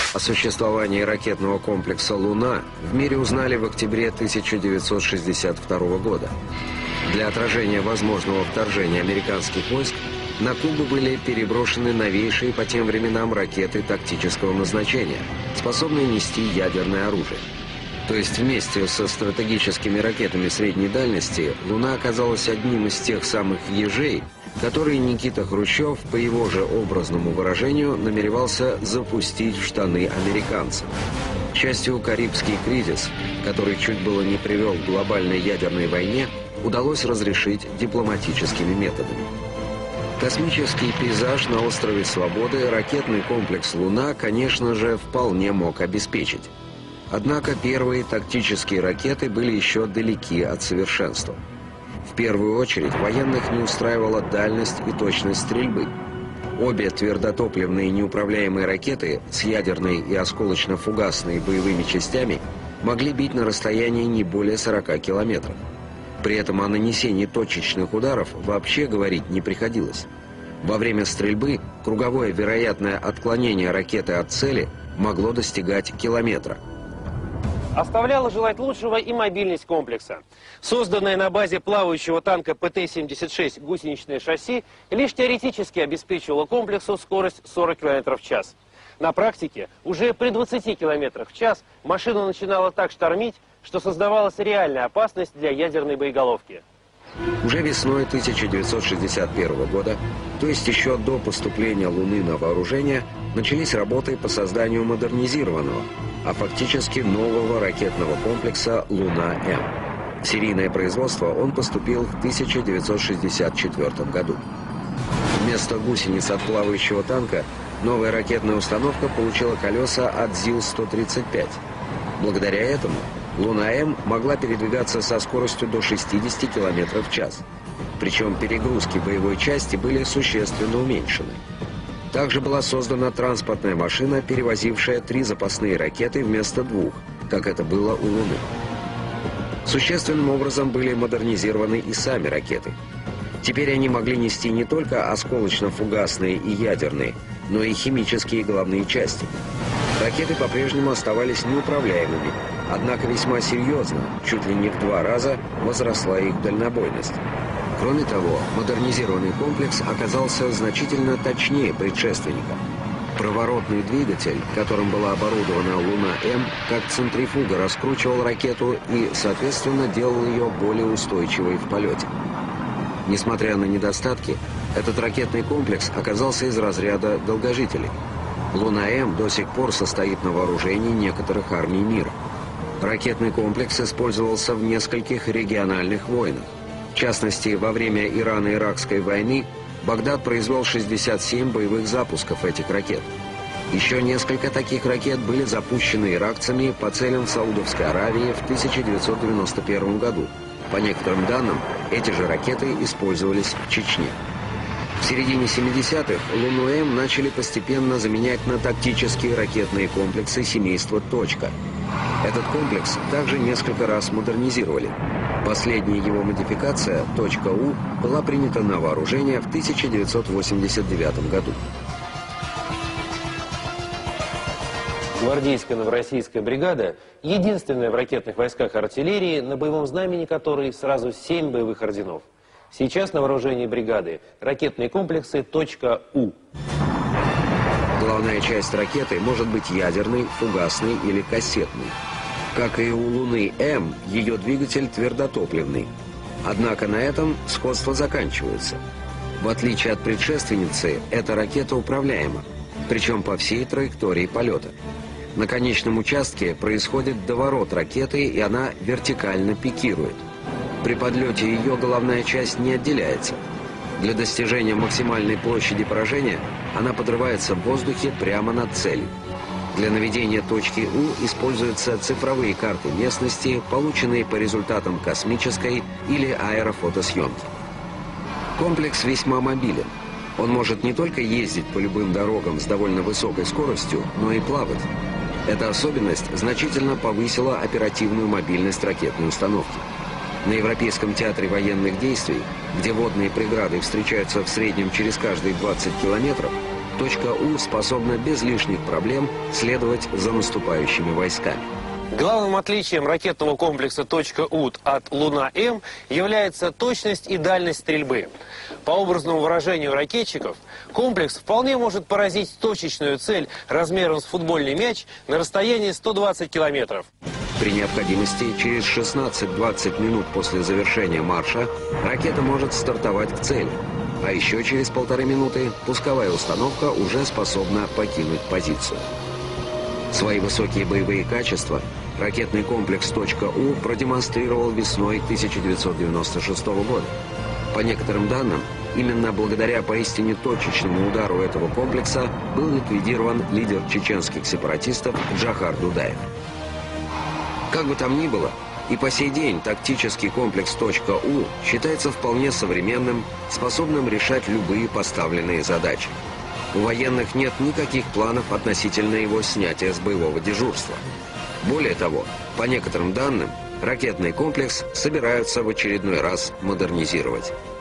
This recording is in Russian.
О существовании ракетного комплекса «Луна» в мире узнали в октябре 1962 года. Для отражения возможного вторжения американских войск на Кубу были переброшены новейшие по тем временам ракеты тактического назначения, способные нести ядерное оружие. То есть вместе со стратегическими ракетами средней дальности «Луна» оказалась одним из тех самых ежей, которые Никита Хрущев, по его же образному выражению, намеревался запустить в штаны американцам. К счастью, Карибский кризис, который чуть было не привел к глобальной ядерной войне, удалось разрешить дипломатическими методами. Космический пейзаж на острове Свободы ракетный комплекс «Луна», конечно же, вполне мог обеспечить. Однако первые тактические ракеты были еще далеки от совершенства. В первую очередь военных не устраивала дальность и точность стрельбы. Обе твердотопливные неуправляемые ракеты с ядерной и осколочно-фугасной боевыми частями могли бить на расстоянии не более 40 километров. При этом о нанесении точечных ударов вообще говорить не приходилось. Во время стрельбы круговое вероятное отклонение ракеты от цели могло достигать километра. Оставляла желать лучшего и мобильность комплекса. Созданное на базе плавающего танка ПТ-76 гусеничное шасси лишь теоретически обеспечивало комплексу скорость 40 км в час. На практике уже при 20 км в час машина начинала так штормить, что создавалась реальная опасность для ядерной боеголовки. Уже весной 1961 года, то есть еще до поступления «Луны» на вооружение, начались работы по созданию модернизированного, а фактически нового ракетного комплекса «Луна-М». В серийное производство он поступил в 1964 году. Вместо гусениц от плавающего танка новая ракетная установка получила колеса от ЗИЛ-135. Благодаря этому «Луна-М» могла передвигаться со скоростью до 60 км в час. Причем перегрузки боевой части были существенно уменьшены. Также была создана транспортная машина, перевозившая 3 запасные ракеты вместо 2, как это было у «Луны». Существенным образом были модернизированы и сами ракеты. Теперь они могли нести не только осколочно-фугасные и ядерные, но и химические головные части. Ракеты по-прежнему оставались неуправляемыми, однако весьма серьезно, чуть ли не в 2 раза, возросла их дальнобойность. Кроме того, модернизированный комплекс оказался значительно точнее предшественника. Проворотный двигатель, которым была оборудована «Луна-М», как центрифуга раскручивал ракету и, соответственно, делал ее более устойчивой в полете. Несмотря на недостатки, этот ракетный комплекс оказался из разряда долгожителей. «Луна-М» до сих пор состоит на вооружении некоторых армий мира. Ракетный комплекс использовался в нескольких региональных войнах. В частности, во время Ирано-Иракской войны Багдад произвел 67 боевых запусков этих ракет. Еще несколько таких ракет были запущены иракцами по целям в Саудовской Аравии в 1991 году. По некоторым данным, эти же ракеты использовались в Чечне. В середине 70-х «Луну-М» начали постепенно заменять на тактические ракетные комплексы семейства «Точка». Этот комплекс также несколько раз модернизировали. Последняя его модификация, «Точка У», была принята на вооружение в 1989 году. Гвардейская новороссийская бригада – единственная в ракетных войсках артиллерии, на боевом знамени которой сразу 7 боевых орденов. Сейчас на вооружении бригады ракетные комплексы «Точка У». Главная часть ракеты может быть ядерной, фугасной или кассетной. Как и у «Луны-М», ее двигатель твердотопливный. Однако на этом сходство заканчивается. В отличие от предшественницы, эта ракета управляема, причем по всей траектории полета. На конечном участке происходит доворот ракеты, и она вертикально пикирует. При подлете ее головная часть не отделяется. Для достижения максимальной площади поражения она подрывается в воздухе прямо над целью. Для наведения точки У используются цифровые карты местности, полученные по результатам космической или аэрофотосъемки. Комплекс весьма мобилен. Он может не только ездить по любым дорогам с довольно высокой скоростью, но и плавать. Эта особенность значительно повысила оперативную мобильность ракетной установки. На Европейском театре военных действий, где водные преграды встречаются в среднем через каждые 20 километров, Точка У способна без лишних проблем следовать за наступающими войсками. Главным отличием ракетного комплекса «Точка-УТ» от «Луна-М» является точность и дальность стрельбы. По образному выражению ракетчиков, комплекс вполне может поразить точечную цель размером с футбольный мяч на расстоянии 120 километров. При необходимости через 16-20 минут после завершения марша ракета может стартовать к цели. А еще через 1,5 минуты пусковая установка уже способна покинуть позицию. Свои высокие боевые качества ракетный комплекс «Точка-У» продемонстрировал весной 1996 года. По некоторым данным, именно благодаря поистине точечному удару этого комплекса был ликвидирован лидер чеченских сепаратистов Джохар Дудаев. Как бы там ни было, и по сей день тактический комплекс «Точка-У» считается вполне современным, способным решать любые поставленные задачи. У военных нет никаких планов относительно его снятия с боевого дежурства. Более того, по некоторым данным, ракетный комплекс собираются в очередной раз модернизировать.